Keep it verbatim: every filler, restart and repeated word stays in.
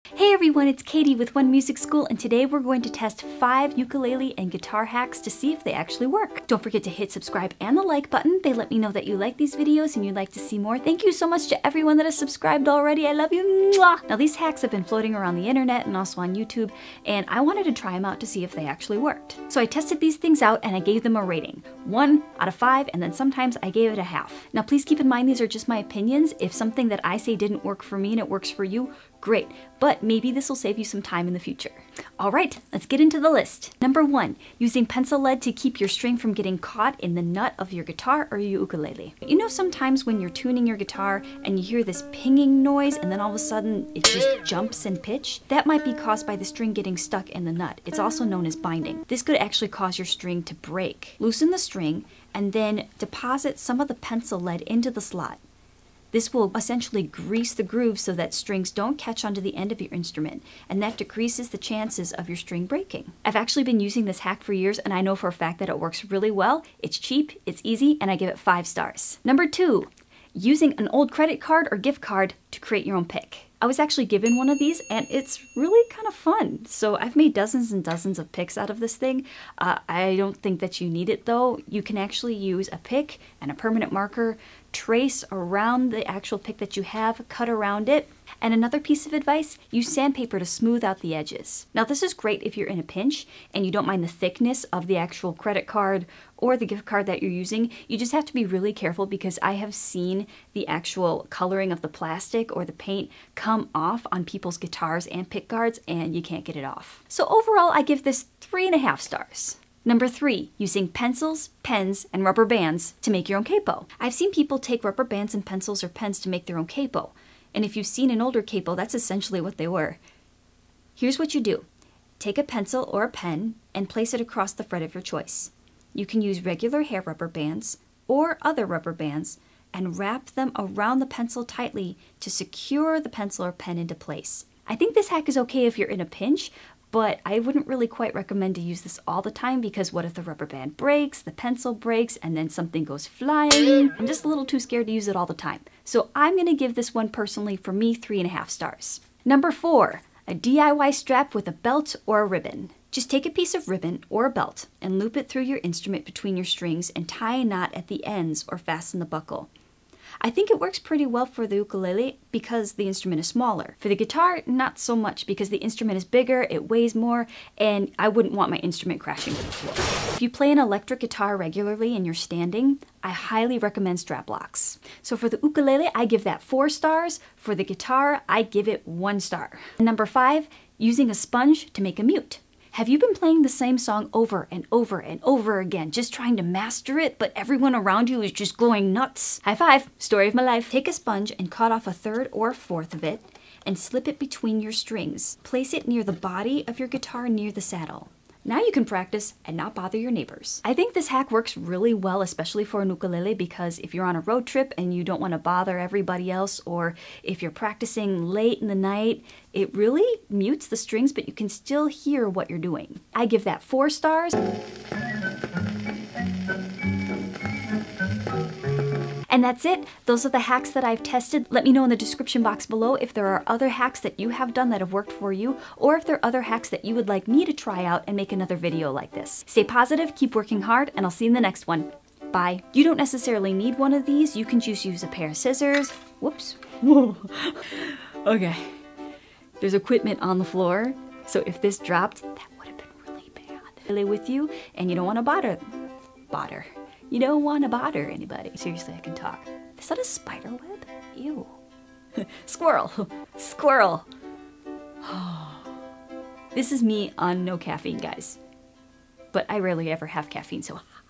Hey everyone, it's Katie with One Music School, and today we're going to test five ukulele and guitar hacks to see if they actually work. Don't forget to hit subscribe and the like button. They let me know that you like these videos and you'd like to see more. Thank you so much to everyone that has subscribed already. I love you. Mwah! Now these hacks have been floating around the internet and also on YouTube, and I wanted to try them out to see if they actually worked. So I tested these things out and I gave them a rating. One out of five, and then sometimes I gave it a half. Now please keep in mind these are just my opinions. If something that I say didn't work for me and it works for you, great, but maybe this will save you some time in the future. All right, let's get into the list. Number one, using pencil lead to keep your string from getting caught in the nut of your guitar or your ukulele. You know, sometimes when you're tuning your guitar and you hear this pinging noise and then all of a sudden it just jumps in pitch? That might be caused by the string getting stuck in the nut. It's also known as binding. This could actually cause your string to break. Loosen the string and then deposit some of the pencil lead into the slot. This will essentially grease the groove so that strings don't catch onto the end of your instrument, and that decreases the chances of your string breaking. I've actually been using this hack for years, and I know for a fact that it works really well. It's cheap, it's easy, and I give it five stars. Number two, using an old credit card or gift card to create your own pick. I was actually given one of these and it's really kind of fun. So I've made dozens and dozens of picks out of this thing. Uh, I don't think that you need it though. You can actually use a pick and a permanent marker, trace around the actual pick that you have, cut around it. And another piece of advice, use sandpaper to smooth out the edges. Now this is great if you're in a pinch and you don't mind the thickness of the actual credit card or the gift card that you're using. You just have to be really careful because I have seen the actual coloring of the plastic or the paint come off on people's guitars and pick guards and you can't get it off. So overall, I give this three and a half stars. Number three, using pencils, pens, and rubber bands to make your own capo. I've seen people take rubber bands and pencils or pens to make their own capo. And if you've seen an older capo, that's essentially what they were. Here's what you do. Take a pencil or a pen and place it across the fret of your choice. You can use regular hair rubber bands or other rubber bands and wrap them around the pencil tightly to secure the pencil or pen into place. I think this hack is okay if you're in a pinch, but I wouldn't really quite recommend to use this all the time because what if the rubber band breaks, the pencil breaks, and then something goes flying? I'm just a little too scared to use it all the time. So I'm gonna give this one personally, for me, three and a half stars. Number four, a D I Y strap with a belt or a ribbon. Just take a piece of ribbon or a belt and loop it through your instrument between your strings and tie a knot at the ends or fasten the buckle. I think it works pretty well for the ukulele because the instrument is smaller. For the guitar, not so much because the instrument is bigger, it weighs more, and I wouldn't want my instrument crashing to the floor. If you play an electric guitar regularly and you're standing, I highly recommend strap locks. So for the ukulele, I give that four stars. For the guitar, I give it one star. Number five, using a sponge to make a mute. Have you been playing the same song over and over and over again, just trying to master it, but everyone around you is just going nuts? High five, story of my life. Take a sponge and cut off a third or a fourth of it and slip it between your strings. Place it near the body of your guitar near the saddle. Now you can practice and not bother your neighbors. I think this hack works really well, especially for an ukulele, because if you're on a road trip and you don't want to bother everybody else, or if you're practicing late in the night, it really mutes the strings, but you can still hear what you're doing. I give that four stars. And that's it. Those are the hacks that I've tested. Let me know in the description box below if there are other hacks that you have done that have worked for you, or if there are other hacks that you would like me to try out and make another video like this. Stay positive, keep working hard, and I'll see you in the next one. Bye. You don't necessarily need one of these. You can just use a pair of scissors. Whoops. Whoa. Okay. There's equipment on the floor, so if this dropped, that would have been really bad. Really with you, and you don't want to bother. Bother. You don't want to bother anybody. Seriously, I can talk. Is that a spider web? Ew. Squirrel. Squirrel. This is me on no caffeine, guys. But I rarely ever have caffeine, so